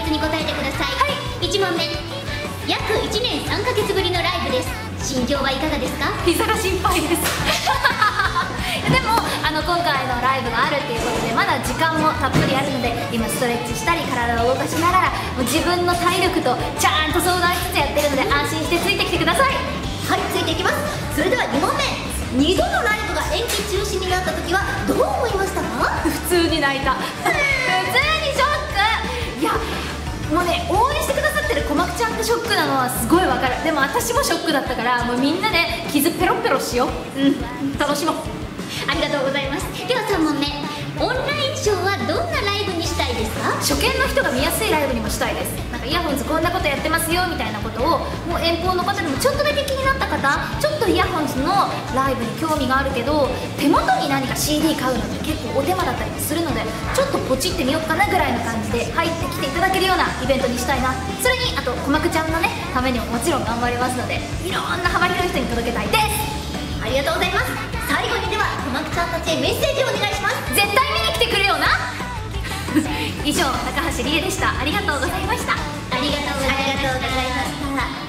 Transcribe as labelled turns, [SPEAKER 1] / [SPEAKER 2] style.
[SPEAKER 1] に答えてください。はい、1問目。約1年3ヶ月ぶりのライブです。心境はいかがですか？
[SPEAKER 2] 膝が心配ですでも今回のライブがあるっていうことでまだ時間もたっぷりあるので、今ストレッチしたり体を動かしながらもう自分の体力とちゃんと相談しつつやってるので、安心してついてきてください。
[SPEAKER 1] はい、ついていきます。それでは2問目。2度のライブが延期中止になった時はどう思いましたか？
[SPEAKER 2] 普通に泣いた普通にショック。いやもうね、応援してくださってるこまくちゃんってショックなのはすごいわかる。でも私もショックだったから、もうみんなで傷ペロペロしよう。楽しもう。
[SPEAKER 1] ありがとうございます。では3問目。オンラインショーはどんなライブにしたいですか？
[SPEAKER 2] 初見の人が見やすいライブにもしたいです。なんかイヤホンズこんなことやってますよみたいなことを、もう遠方の方でもちょっとだけ気になった方、ちょっとイヤホンズのライブに興味があるけど手元に何か CD 買うのって結構お手間だったりもするので、ちょっとポチってみようかなぐらいの感じで入ってきていただけるようなイベントにしたいな。それにあとこまくちゃんのねためにももちろん頑張りますので、いろんな幅広い人に届けたいです。
[SPEAKER 1] ありがとうございます。最後にではこまくちゃんたちへメッセージをお願いします。
[SPEAKER 2] 絶対見に来てくれよな以上、高橋理恵でした。ありがとうございました。
[SPEAKER 1] ありがとうございました。